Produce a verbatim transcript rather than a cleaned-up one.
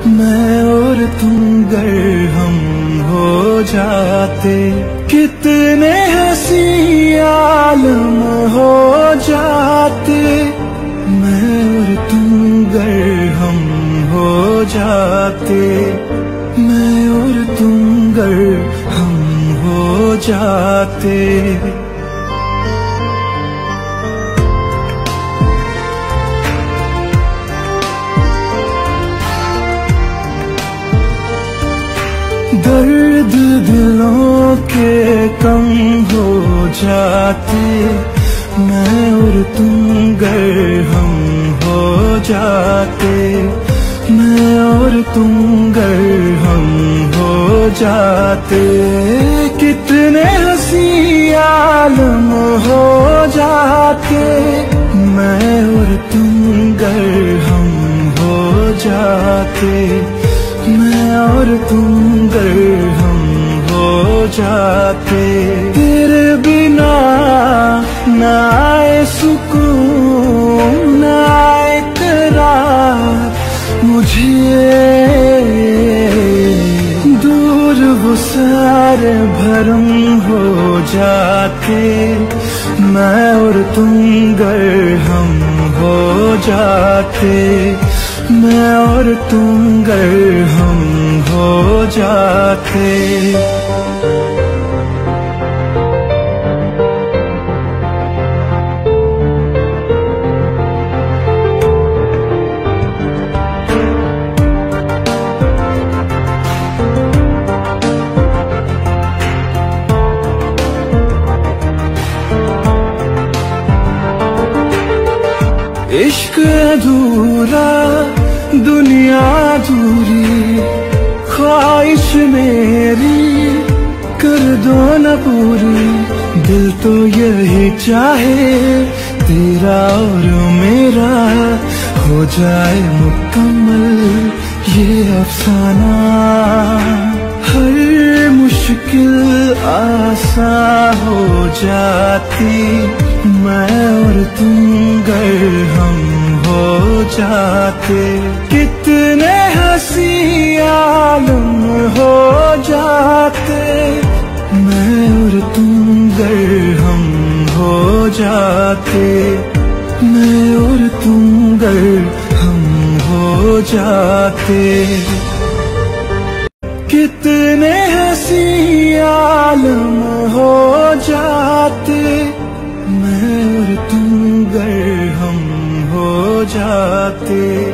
मैं और तुम गर हम हो जाते, कितने हंसी आलम हो जाते। मैं और तुम गर हम हो जाते, मैं और तुम गर हम हो जाते। दर्द दिलों के कम हो जाते, मैं और तुम गर हम हो जाते, मैं और तुम गर हम हो जाते। कितने हंसी आलम हो जाते, मैं और तुम गर हम हो जाते, मैं और तुम गर हम हो जाते। तेरे बिना ना आए सुकून, ना आए करार मुझे, दूर वो सारे भरम हो जाते। मैं और तुम गर हम हो जाते, मैं और तुम गर हम हो जाते। इश्क अधूरा दुनिया अधूरी, ख्वाहिश मेरी कर दो न पूरी। दिल तो यही चाहे तेरा और मेरा हो जाए मुकम्मल ये अफसाना। हर मुश्किल आसान हो जाती, मैं और तुम गर हम हो जाते। कितने हंसी आलम हो जाते, मैं और तुम गर हम हो जाते, मैं और तुम गर हम हो जाते। कितने हंसी आलम हो जाते, मैं और तुम गर हम हो जाते।